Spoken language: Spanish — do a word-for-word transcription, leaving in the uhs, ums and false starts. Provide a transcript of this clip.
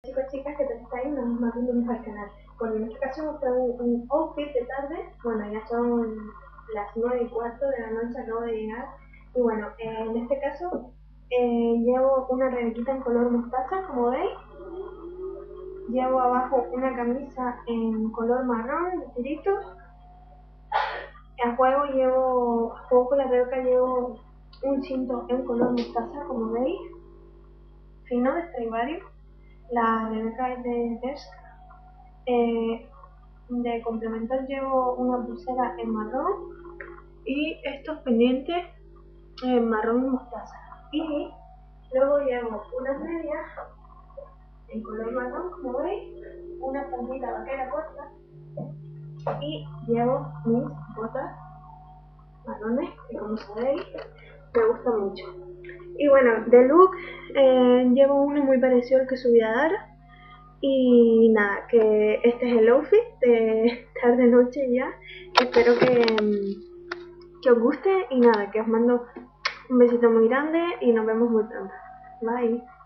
Chicos, chicas, que te estáis nos más bienvenidos al canal. Bueno, en este caso mostré un, un outfit de tarde. Bueno, ya son las nueve y cuarto de la noche, acabo de llegar. Y bueno, eh, en este caso eh, llevo una rebequita en color mostaza, como veis. Llevo abajo una camisa en color marrón, de tiritos. A juego llevo, a juego con la rebeca llevo un cinto en color mostaza, como veis, fino de Stradivarius. La rebeca es de Bershka. Eh, de complementar llevo una pulsera en marrón y estos pendientes en marrón y mostaza. Y luego llevo unas medias en color marrón, como veis, una faldita vaquera corta y llevo mis botas marrones, que como sabéis me gustan mucho. Y bueno, de look eh, llevo uno muy parecido al que subí a dar. Y nada, que este es el outfit de tarde noche ya. Espero que, que os guste y nada, que os mando un besito muy grande y nos vemos muy pronto. Bye.